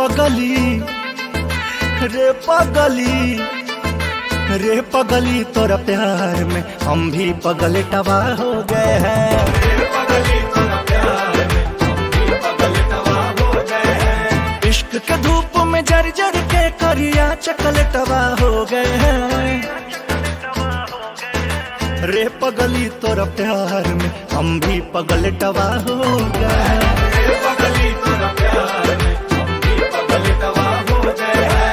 पगली रे पगली रे पगली तोरा प्यार में हम भी पगले टवा हो गए हैं। रे पगली तोरा प्यार में हम भी पगले टवा हो गए हैं। इश्क के धूप में जर जर के करिया चकले टवा हो गए हैं। रे पगली तोरा प्यार में हम भी पगले टवा हो गए हैं। रे पगली तोरा प्यार में हम भी पगले टवा हो गए हैं।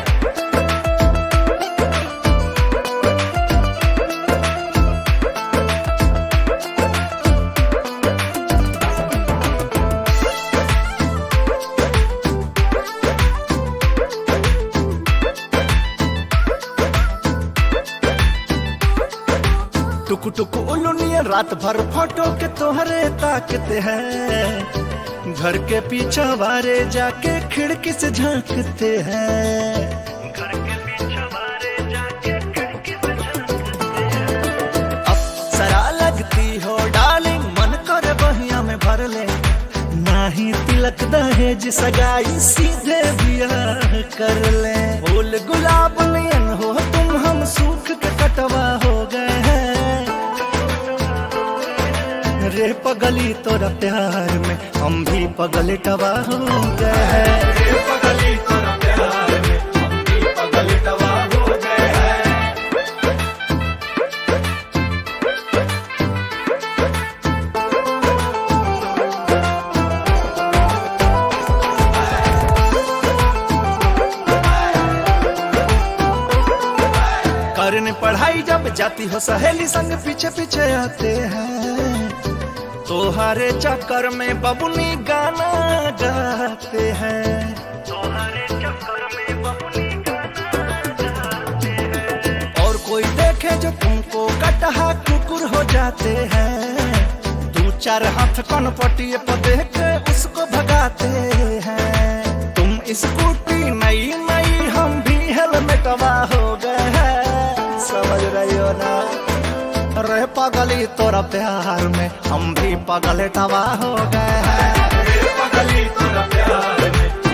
टुकु टुकु उलुनिया रात भर फोटो के तोहरे ताकते हैं। घर के पीछे वारे जाके खिड़की से झांकते हैं। घर के पीछे वारे जाके खिड़की से झांकते हैं। अब सरा लगती हो डार्लिंग मन करे बहिया में भर ले। नाही तिलक दहेज सगाई सीधे ब्याह कर ले। फूल गुलाब नयन हो तुम हम सूख के कटवा हो गए हैं। रे पगली तोरा प्यार में हम भी पगले टवा हो गए हैं। रे पगली तोरा प्यार में हम भी पगले टवा हो गए हैं। करने पढ़ाई जब जाती हो सहेली संग पीछे पीछे आते हैं। तोहारे चक्कर में बबुनी गाना गाते हैं। तोहारे चक्कर में बबुनी गाना गाते हैं। और कोई देखे जो तुमको कटहा कुकुर हो जाते हैं। दो चार हाथ कनपटिए पर देख के उसको भगाते हैं। तुम स्कूटी नई नई हम भी हेलमेटवा हो गए हैं। समझ रही हो ना। रे पगली तोरा प्यार में हम भी पगले टवा हो गए हैं। रे पगली तोरा प्यार में